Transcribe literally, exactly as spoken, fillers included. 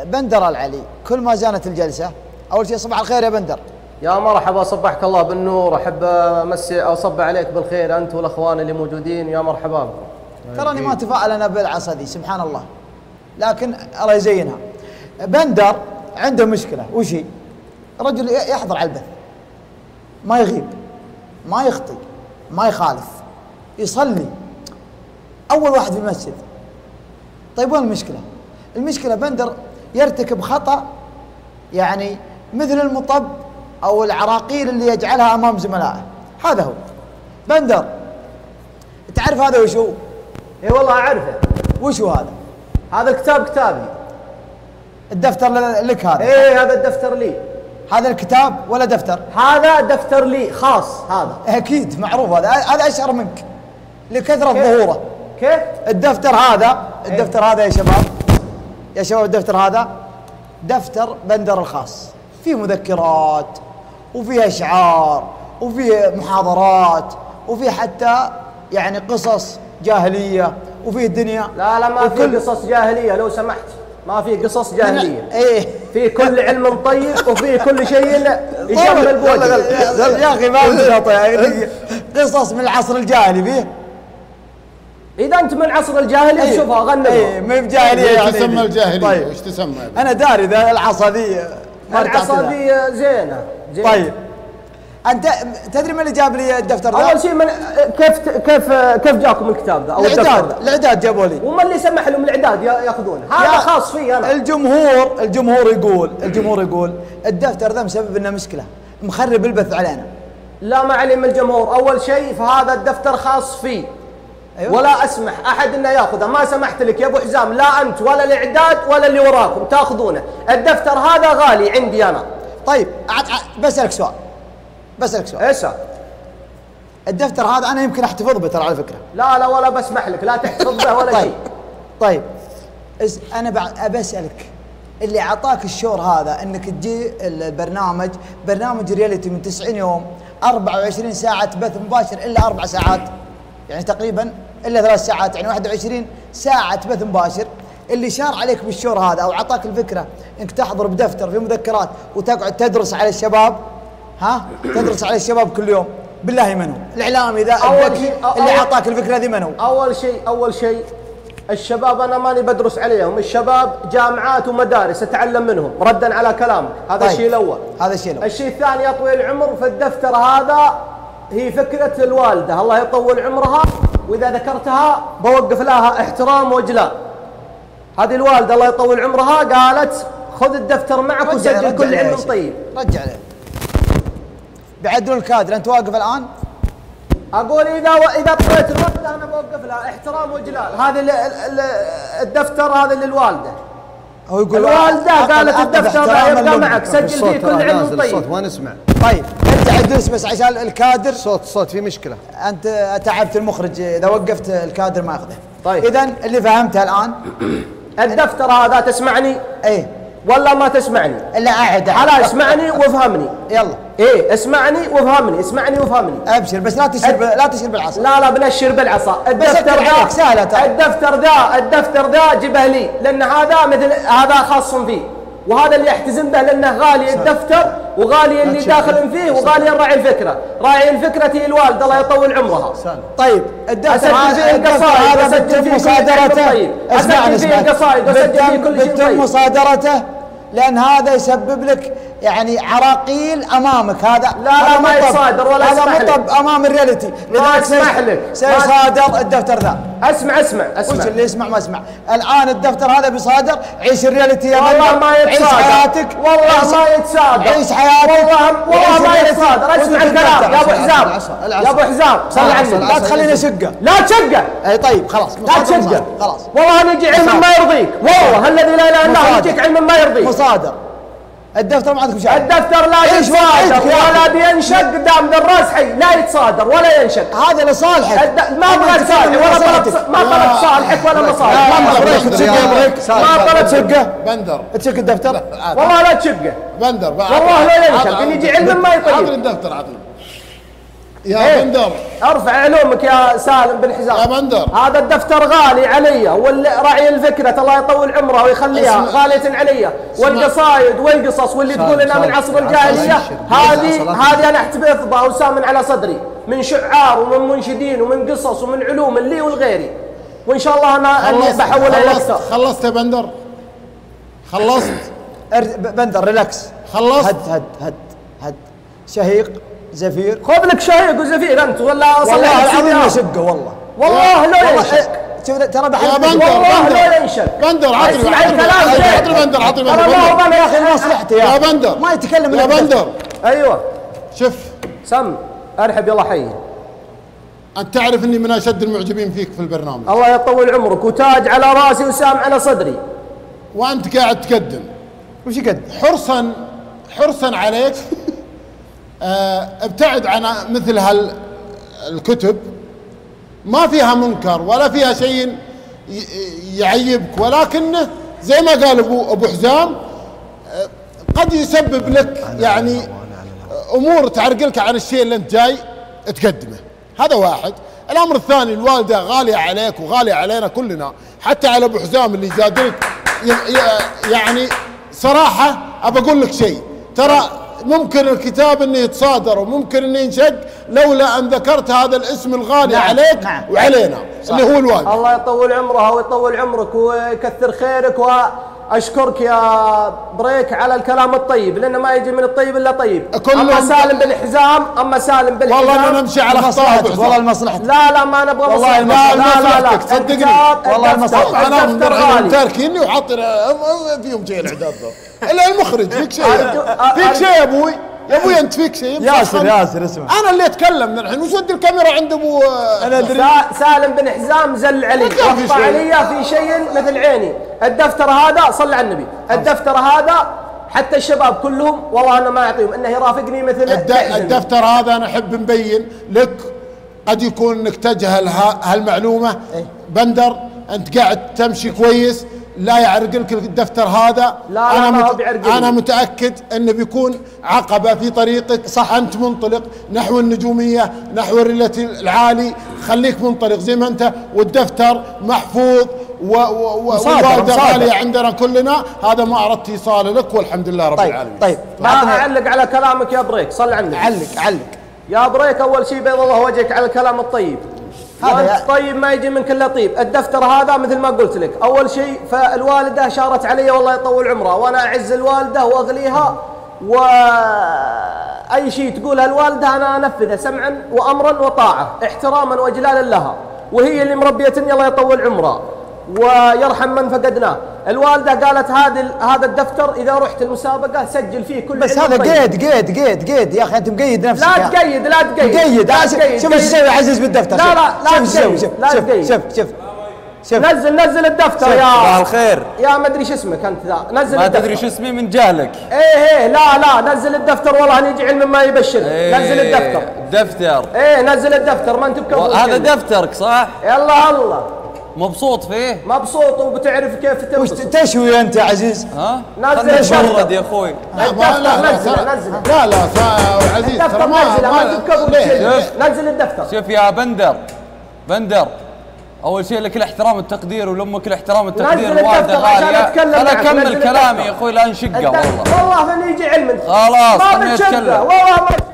بندر العلي، كل ما زانت الجلسة أول شيء صباح الخير يا بندر. يا مرحبا، صبحك الله بالنور. أحب أمسي أو أصب عليك بالخير أنت والأخوان اللي موجودين. يا مرحبا بكم. تراني ما تفاعل أنا بالعصا دي سبحان الله، لكن الله يزينها. بندر عنده مشكلة، وش هي؟ رجل يحضر على البث، ما يغيب، ما يخطي، ما يخالف، يصلي أول واحد في المسجد. طيب وين المشكلة؟ المشكلة بندر يرتكب خطأ يعني مثل المطب أو العراقيل اللي يجعلها أمام زملائه. هذا هو بندر. تعرف هذا وش هو؟ اي والله أعرفه. وش هو هذا؟ هذا الكتاب كتابي. الدفتر لك هذا؟ ايه هذا الدفتر لي. هذا الكتاب ولا دفتر؟ هذا دفتر لي خاص. هذا أكيد معروف، هذا هذا أشهر منك لكثرة ظهوره. كيف؟ الدفتر هذا الدفتر هذا يا شباب يا شباب الدفتر هذا دفتر بندر الخاص، فيه مذكرات وفيه أشعار وفيه محاضرات وفيه حتى يعني قصص جاهلية وفيه الدنيا. لا لا ما في قصص جاهلية لو سمحت، ما في قصص جاهلية. ايه في كل علم طيب وفي كل شيء يشمل بوجه. يا اخي ما ودي قصص من العصر الجاهلي فيه. اذا انت من العصر الجاهلي ايه شوفها غنمها. ايه ما بجاهليه يعني. ايش تسمى الجاهليه؟ طيب ايش تسمى؟ انا داري ذا العصا ذي العصا ذي زينه. زينة. طيب انت تدري من اللي جاب لي الدفتر ذا؟ اول شيء من كيف كيف كيف جاكم الكتاب ذا او الاعداد؟ الاعداد جابوا لي. ومن اللي سمح لهم الاعداد ياخذونه؟ هذا خاص فيه انا. الجمهور الجمهور يقول الجمهور يقول الدفتر ذا مسبب لنا مشكله، مخرب البث علينا. لا ما عليه من الجمهور. اول شيء فهذا الدفتر خاص فيه. أيوة. ولا اسمح احد انه ياخذه. ما سمحت لك يا ابو حزام، لا انت ولا الاعداد ولا اللي وراكم تاخذونه. الدفتر هذا غالي عندي انا. طيب بسالك سؤال بسالك سؤال ايش؟ الدفتر هذا انا يمكن احتفظ به ترى على فكره. لا لا ولا بسمح لك، لا تحتفظ به ولا طيب. شيء. طيب انا بعد بسالك، اللي اعطاك الشور هذا انك تجي البرنامج برنامج رياليتي من تسعين يوم أربعة وعشرين ساعه بث مباشر الا اربع ساعات، يعني تقريبا الا ثلاث ساعات، يعني واحد وعشرين ساعه بث مباشر. اللي شار عليك بالشور هذا او اعطاك الفكره انك تحضر بدفتر في مذكرات وتقعد تدرس على الشباب، ها تدرس على الشباب كل يوم، بالله من هو؟ الاعلامي ذا الذكي اللي اعطاك الفكره ذي من هو؟ اول شيء اول شيء الشباب انا ماني بدرس عليهم، الشباب جامعات ومدارس اتعلم منهم ردا على كلامك. هذا طيب. الشيء الاول. هذا الشيء الاول. الشيء الثاني يا طويل العمر، في الدفتر هذا هي فكره الوالده الله يطول عمرها، واذا ذكرتها بوقف لها احترام واجلال. هذه الوالده الله يطول عمرها قالت خذ الدفتر معك وسجل كل علم طيب. رجع له. بيعدلون الكادر، انت واقف الان؟ اقول اذا و... اذا طلعت الوالده انا بوقف لها احترام واجلال. هذا ال... ال... الدفتر هذا للوالده. هو يقول الوالده قالت الدفتر ذا يبقى معك سجل فيه كل علم طيب. الصوت ما نسمع. طيب ارجع ادرس بس عشان الكادر. صوت صوت في مشكله. انت تعبت المخرج، اذا وقفت الكادر ما ياخذه. طيب اذا اللي فهمته الان الدفتر هذا تسمعني؟ ايه ولا ما تسمعني؟ الا اعد على اسمعني وافهمني. يلا ايه اسمعني وافهمني، اسمعني وافهمني. ابشر بس لا تشير ب... لا تشير بالعصا. لا لا بنشر بالعصا. الدفتر ذا سهله. الدفتر ذا الدفتر ذا جبه لي، لان هذا مثل هذا خاص فيه، وهذا اللي يحتزم به لانه غالي الدفتر وغالي اللي داخل فيه وغالي راعي الفكره. راعي الفكره هي الوالده الله يطول عمرها. طيب الدفتر هذا القصائد هذا بتم مصادرته. اسمعني فيه القصائد واسجل فيه كل شيء بتم مصادرته لان هذا يسبب لك يعني عراقيل امامك. هذا لا لا ما يصادر ولا هذا مطب امام الرياليتي. ما اسمح لك سيصادر الدفتر ذا. اسمع اسمع اسمع. وش اللي يسمع ما اسمع؟ الان الدفتر هذا بيصادر. عيش الرياليتي يا والله ما يتصادر. عيش حياتك. والله ما يتصادر. عيش حياتك. والله والله ما يتصادر. اسمع الكلام يا ابو حزام. يا ابو حزام صل على النبي. لا تخليني اشقه. لا تشقه. اي طيب خلاص لا تشقه. خلاص. والله نجي علم ما يرضيك. والله الذي لا اله الا هو يجيك علم ما يرضيك. مصادر. الدفتر ما عندكم شيء. الدفتر لا يتصادر ولا بينشق دام الراس حي، لا يتصادر ولا ينشق. هذا لصالحك. الد... ما ابغى صالح ولا طلب ما طلب صالحك ولا مصالح. ما طلبت تشقه. ما طلبت تشقه. بندر تشق الدفتر. والله لا تشقه. بندر والله لا ينشق. يجي علم ما يطيب. عطني الدفتر عطني. يا إيه؟ بندر ارفع علومك يا سالم بن حزام. يا بندر هذا الدفتر غالي علي، والراعي الفكرة الله يطول عمره ويخليها غالية علي، والقصايد والقصص واللي تقول انها من عصر الجاهلية هذه هذه انا احتفظ بها وسامن على صدري من شعار ومن منشدين ومن قصص ومن علوم لي ولغيري، وان شاء الله انا اللي بحولها الى كتاب. خلصت يا بندر؟ خلصت؟ بندر ريلاكس. خلصت؟ هد هد هد هد شهيق زفير. خذ لك شهيق وزفير انت ولا والله العظيم يشقه والله. والله لا ينشق. شوف ترى بحب يا بندر والله لا ينشق. بندر عطني اسمع الكلام عطني بندر عطني بندر والله انا يا اخي مصلحتي يا بندر ما يتكلم يا بندر. ايوه شوف سم ارحب يلا حي. انت تعرف اني من اشد المعجبين فيك في البرنامج. الله يطول عمرك وتاج على راسي وسام على صدري. وانت قاعد تقدم وش يقدم؟ حرصا حرصا عليك اه ابتعد عن مثل هالكتب، ما فيها منكر ولا فيها شيء يعيبك، ولكنه زي ما قال ابو ابو حزام قد يسبب لك يعني امور تعرقلك عن الشيء اللي انت جاي تقدمه. هذا واحد. الامر الثاني، الوالده غاليه عليك وغاليه علينا كلنا، حتى على ابو حزام اللي زادلك. يعني صراحه ابى اقول لك شيء، ترى ممكن الكتاب انه يتصادر وممكن انه ينشق لولا ان ذكرت هذا الاسم الغالي نعم عليك نعم وعلينا صح اللي هو الوالد. الله يطول عمرها ويطول عمرك ويكثر خيرك، واشكرك يا بريك على الكلام الطيب، لانه ما يجي من الطيب الا طيب. اما سالم بن حزام اما سالم بن حزام والله انا نمشي على اخطاء والله المصلحه. لا لا ما نبغى والله لا لا لا تصدقني والله المصلحه. انا من تاركيني وحاطين فيهم شيء الاعداد الا المخرج. فيك شيء فيك شيء يا ابوي يا ابوي انت فيك شيء. ياسر ياسر اسمع انا اللي اتكلم من الحين. وش ودي الكاميرا عند ابو انا ادري. سالم بن حزام زل علي وقف علي في شيء مثل عيني. الدفتر هذا صلى على النبي، الدفتر هذا حتى الشباب كلهم والله انا ما اعطيهم انه يرافقني مثل الدفتر هذا. انا احب نبين لك قد يكون انك تجهل هالمعلومه. بندر انت قاعد تمشي كويس، لا يعرقلك الدفتر هذا. لا أنا, لا مت... أنا متأكد أنه بيكون عقبة في طريقك. صح أنت منطلق نحو النجومية نحو الريلة العالي، خليك منطلق زي ما أنت، والدفتر محفوظ والوالدة غالية عندنا كلنا. هذا ما أردت إيصاله لك والحمد لله رب طيب العالمين. طيب ما أعلق على كلامك يا بريك، صل على النبي. علق علق يا بريك. أول شيء بيض الله وجهك على الكلام الطيب. هذا طيب ما يجي منك الا طيب. الدفتر هذا مثل ما قلت لك، اول شيء فالوالده شارت علي والله يطول عمرها، وانا اعز الوالده واغليها، واي شيء تقولها الوالده انا انفذه سمعا وامرا وطاعه احتراما واجلالا لها، وهي اللي مربيتني الله يطول عمرها ويرحم من فقدناه. الوالده قالت هذا هذا الدفتر اذا رحت المسابقه سجل فيه كل بس هذا قيد قيد قيد قيد يا اخي انت مقيد نفسك. لا تقيد لا تقيد مقيد. شوف ايش يسوي عزيز بالدفتر. لا لا لا شوف شوف شوف لا تقيد. شوف شوف شوف نزل نزل الدفتر يا صباح الخير. يا ما ادري شو اسمك انت ذا. نزل ما الدفتر. تدري شو اسمي من جهلك. ايه ايه لا لا نزل الدفتر والله اني يجي علم ما يبشر. إيه نزل الدفتر. دفتر. ايه نزل الدفتر ما انت بكفر. هذا دفترك صح؟ يلا الله. مبسوط فيه؟ مبسوط وبتعرف كيف تنبسط. تشوي انت يا عزيز. ها؟ نزل الدفتر يا اخوي. لا لا لا نزل نزل. لا لا عزيز ترى ما ما انت بكفر. نزل الدفتر. شوف يا بندر بندر، اول شيء لك الاحترام والتقدير، ولامك الاحترام والتقدير. الوالده غاليه. انا اكمل كلامي يا اخوي لا نشقه والله. والله فاني يجي علم. خلاص ما بتشقه والله ما